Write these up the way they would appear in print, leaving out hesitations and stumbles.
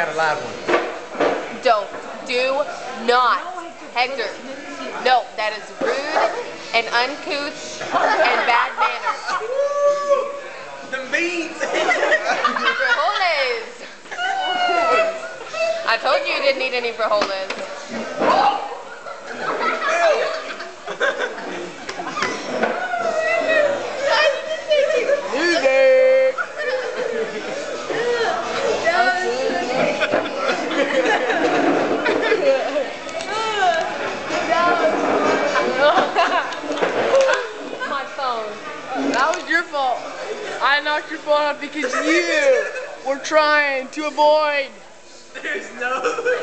got a loud one. Don't. Do not. Hector. No, that is rude and uncouth and bad manners. The beans! Frijoles. I told you didn't eat any frijoles. Music! My phone. That was your fault. I knocked your phone off because you were trying to avoid. There's no...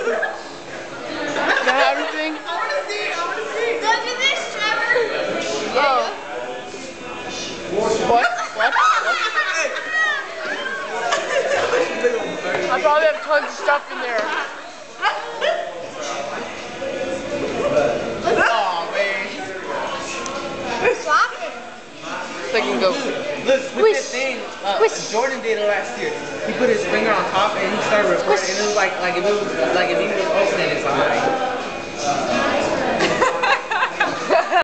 Is that everything? I wanna see! Don't do this, Trevor. Oh. What? I probably have tons of stuff in there. Oh, man. Swap it. So I can go. Look, with that thing, Jordan did it last year. He put his finger on top and he started recording, and it was like if he was opening his eye.